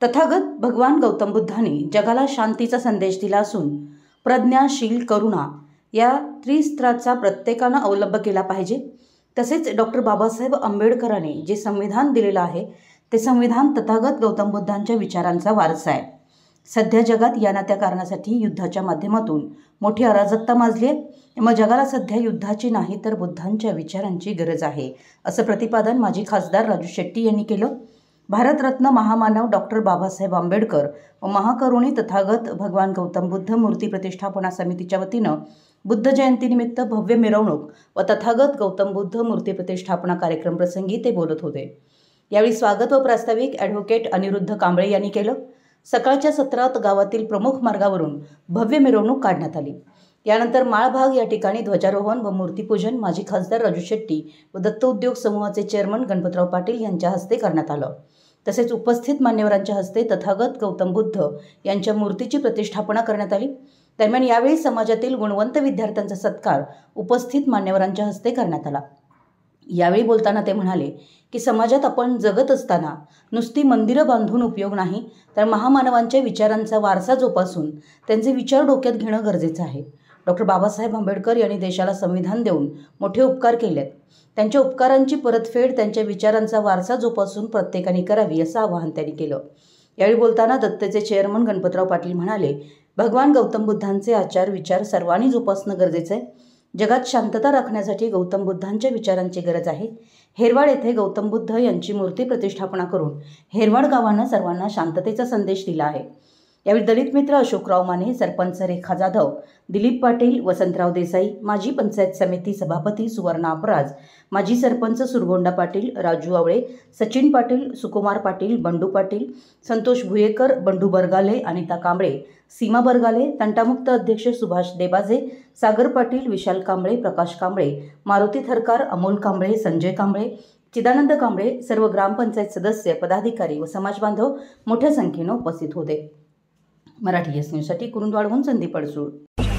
तथागत भगवान गौतम बुद्धांनी जगाला शांतीचा संदेश दिला असून प्रज्ञा, शील, करुणा या त्रिस्त्राचा प्रत्येकानं अवलंब केला पाहिजे। तसेच डॉक्टर बाबासाहेब आंबेडकरांनी जे संविधान दिलेलं आहे ते संविधान तथागत गौतम बुद्धांच्या विचारांचा वारसा आहे। सध्या जगात या ना त्या कारणासाठी युद्धाच्या माध्यमातून मोठी अराजकता माजली आहे। मग जगाला सध्या युद्धाची नाही तर बुद्धांच्या विचारांची गरज आहे, असं प्रतिपादन माजी खासदार राजू शेट्टी यांनी केलं। भारतरत्न महामानव डॉक्टर बाबासाहेब आंबेडकर व महाकरुणी तथागत भगवान गौतम बुद्ध मूर्ती प्रतिष्ठापना समितीच्या वतीनं बुद्ध जयंतीनिमित्त भव्य मिरवणूक व तथागत गौतम बुद्ध मूर्ती प्रतिष्ठापना कार्यक्रम प्रसंगी ते बोलत होते। यावेळी स्वागत व प्रास्ताविक ॲडव्होकेट अनिरुद्ध कांबळे यांनी केलं। सकाळच्या सत्रात गावातील प्रमुख मार्गावरून भव्य मिरवणूक काढण्यात आली। यानंतर माळभाग या ठिकाणी ध्वजारोहण व मूर्तीपूजन माजी खासदार राजू शेट्टी व दत्त उद्योग समूहाचे चेअरमन गणपतराव पाटील यांच्या हस्ते करण्यात आलं। तसेच उपस्थित मान्यवरांच्या हस्ते तथागत गौतम बुद्ध यांच्या मूर्तीची प्रतिष्ठापना करण्यात आली। दरम्यान यावेळी समाजातील गुणवंत विद्यार्थ्यांचा सत्कार उपस्थित मान्यवरांच्या हस्ते करण्यात आला। यावेळी बोलताना ते म्हणाले की समाजात आपण जगत असताना नुसती मंदिरं बांधून उपयोग नाही, तर महामानवांच्या विचारांचा वारसा जोपासून त्यांचे विचार डोक्यात घेणं गरजेचं आहे। डॉक्टर बाबासाहेब आंबेडकर यांनी देशाला संविधान देऊन मोठे उपकार केलेत। त्यांच्या उपकारांची परतफेड त्यांच्या विचारांचा वारसा जोपासून प्रत्येकाने करावी, असं आवाहन त्यांनी केलं। यावेळी बोलताना दत्तचे चेअरमन गणपतराव पाटील म्हणाले, भगवान गौतम बुद्धांचे आचार विचार सर्वांनी जोपासणं गरजेचं आहे। जगात शांतता राखण्यासाठी गौतम बुद्धांच्या विचारांची गरज आहे। हेरवाड येथे गौतम बुद्ध यांची मूर्ती प्रतिष्ठापना करून हेरवाड गावानं सर्वांना शांततेचा संदेश दिला आहे। यावेळी दलित मित्र अशोकराव माने, सरपंच रेखा जाधव, दिलीप पाटील, वसंतराव देसाई, माजी पंचायत समिती सभापती सुवर्णा अपराज, माजी सरपंच सुरगोंडा पाटील, राजू आवळे, सचिन पाटील, सुकुमार पाटील, बंडू पाटील, संतोष भुयेकर, बंडू बरगाले, अनिता कांबळे, सीमा बरगाले, तंटामुक्त अध्यक्ष सुभाष देबाजे, सागर पाटील, विशाल कांबळे, प्रकाश कांबळे, मारुती थरकार, अमोल कांबळे, संजय कांबळे, चिदानंद कांबळे, सर्व ग्रामपंचायत सदस्य, पदाधिकारी व समाजबांधव मोठ्या संख्येनं उपस्थित होते। मराठी एस न्यूजसाठी कुरुंदवाडहून संदीप अडसूळ।